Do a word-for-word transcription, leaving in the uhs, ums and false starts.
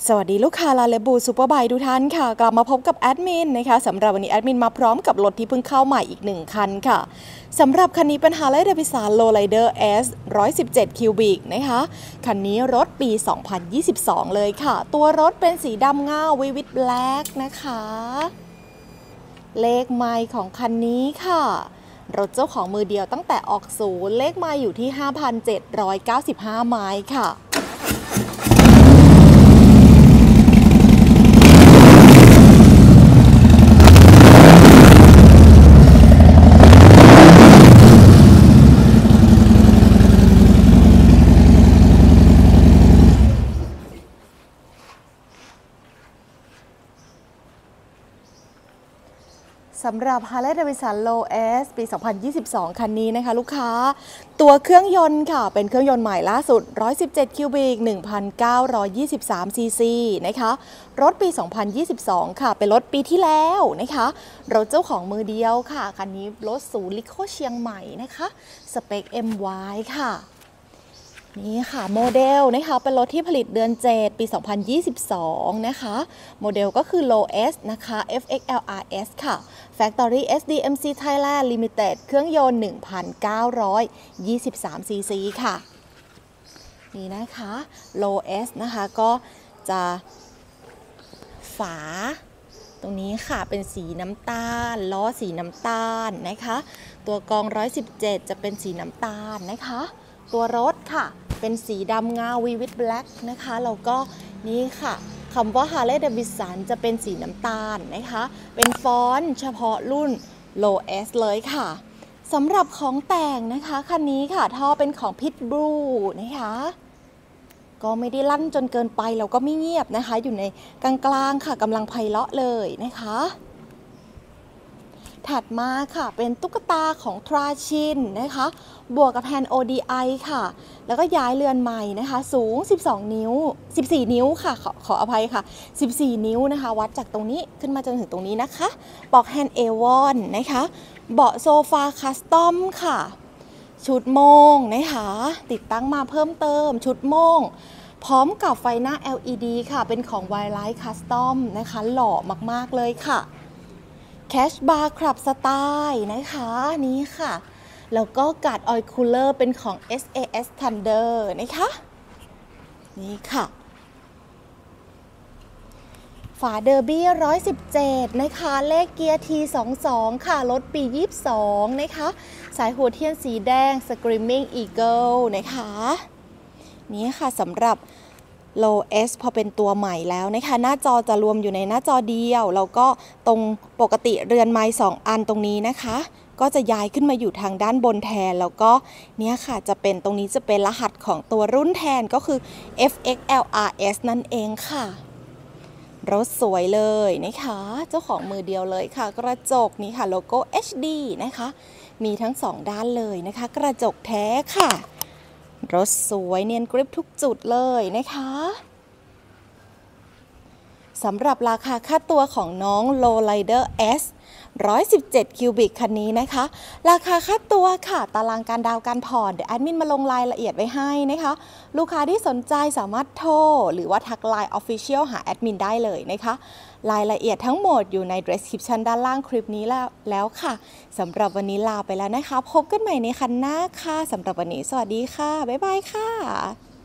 สวัสดีลูกค้าลาเลบูซูเปอร์ไบค์ทุกท่านค่ะกลับมาพบกับแอดมินนะคะสำหรับวันนี้แอดมินมาพร้อมกับรถที่เพิ่งเข้าใหม่อีกหนึ่งคันค่ะสำหรับคันนี้เป็น Harley Davidson Lowrider S หนึ่งร้อยสิบเจ็ด Cubic นะคะคันนี้รถปี สองพันยี่สิบสอง เลยค่ะตัวรถเป็นสีดำเงา Vivid Black นะคะเลขไมล์ของคันนี้ค่ะรถเจ้าของมือเดียวตั้งแต่ออกศูนย์เลขไมล์อยู่ที่ ห้าพันเจ็ดร้อยเก้าสิบห้า ไมล์ค่ะสำหรับ Harley Davidson Low S ปี สองพันยี่สิบสอง คันนี้นะคะลูกค้าตัวเครื่องยนต์ค่ะเป็นเครื่องยนต์ใหม่ล่าสุดหนึ่งร้อยสิบเจ็ด คิวบิก หนึ่งพันเก้าร้อยยี่สิบสาม ซีซีนะคะรถปี สองพันยี่สิบสอง ค่ะเป็นรถปีที่แล้วนะคะรถเจ้าของมือเดียวค่ะคันนี้รถศูนย์ลิโคเชียงใหม่นะคะสเปค เอ็ม วาย ค่ะนี่ค่ะโมเดลนะคะเป็นรถที่ผลิตเดือนเจ็ดปี สองพันยี่สิบสอง นะคะโมเดลก็คือ Low S นะคะ เอฟ เอ็กซ์ แอล อาร์ เอส ค่ะ Factory เอส ดี เอ็ม ซี Thailand Limited เครื่องยนต์ หนึ่งพันเก้าร้อยยี่สิบสาม ซีซีค่ะนี่นะคะ Low S นะคะก็จะฝาตรงนี้ค่ะเป็นสีน้ำตาลล้อสีน้ำตาลนะคะตัวกรองหนึ่งร้อยสิบเจ็ดจะเป็นสีน้ำตาลนะคะตัวรถค่ะเป็นสีดำเงา Vivid Black นะคะแล้วก็นี่ค่ะคำว่า Harley Davidson จะเป็นสีน้ำตาลนะคะเป็นฟอนต์เฉพาะรุ่น Low S เลยค่ะสำหรับของแต่งนะคะคันนี้ค่ะท่อเป็นของ Pitbull นะคะก็ไม่ได้ลั่นจนเกินไปแล้วก็ไม่เงียบนะคะอยู่ในกลางๆค่ะกำลังไพเราะเลยนะคะถัดมาค่ะเป็นตุ๊กตาของทราชินนะคะบวกกับแฮนด์ โอ ดี ไอ ค่ะแล้วก็ย้ายเรือนใหม่นะคะสูงสิบสองนิ้วสิบสี่นิ้วค่ะขอขออภัยค่ะสิบสี่นิ้วนะคะวัดจากตรงนี้ขึ้นมาจนถึงตรงนี้นะคะปลอกแฮนด์ เอ วอน นะคะเบาะโซฟาคัสตอมค่ะชุดโม่งนะคะติดตั้งมาเพิ่มเติมชุดโม่งพร้อมกับไฟหน้า แอล อี ดี ค่ะเป็นของ Wildlife Custom นะคะหล่อมากๆเลยค่ะแคชบาร์คลับสไตล์นะคะนี้ค่ะแล้วก็การ์ดออยล์คูลเลอร์เป็นของ เอส เอ เอส Thunder นะคะนี่ค่ะฝาเดอร์บี้หนึ่งร้อยสิบเจ็ดนะคะเลขเกียร์ ที สองสิบสอง ค่ะรถปียี่สิบสองนะคะสายหัวเทียนสีแดง Screaming Eagle นะคะนี่ค่ะสำหรับLow S พอเป็นตัวใหม่แล้วนะคะหน้าจอจะรวมอยู่ในหน้าจอเดียวแล้วก็ตรงปกติเรือนไม้สองอันตรงนี้นะคะก็จะย้ายขึ้นมาอยู่ทางด้านบนแทนแล้วก็เนี่ยค่ะจะเป็นตรงนี้จะเป็นรหัสของตัวรุ่นแทนก็คือ เอฟ เอ็กซ์ แอล อาร์ เอส นั่นเองค่ะรถสวยเลยนะคะเจ้าของมือเดียวเลยค่ะกระจกนี้ค่ะโลโก้ เอช ดี นะคะมีทั้งสองด้านเลยนะคะกระจกแท้ค่ะรถสวยเนียนกริปทุกจุดเลยนะคะสำหรับราคาค่าตัวของน้อง Lowrider S หนึ่งร้อยสิบเจ็ด คิวบิก คันนี้นะคะราคาค่าตัวค่ะตารางการดาวการผ่อนเดี๋ยวแอดมินมาลงรายละเอียดไว้ให้นะคะลูกค้าที่สนใจสามารถโทรหรือว่าทักไลน์ Official หาแอดมินได้เลยนะคะรายละเอียดทั้งหมดอยู่ใน description ด้านล่างคลิปนี้แล้วแล้วค่ะสำหรับวันนี้ลาไปแล้วนะคะพบกันใหม่ในคันหน้าค่ะสำหรับวันนี้สวัสดีค่ะบ๊ายบายค่ะ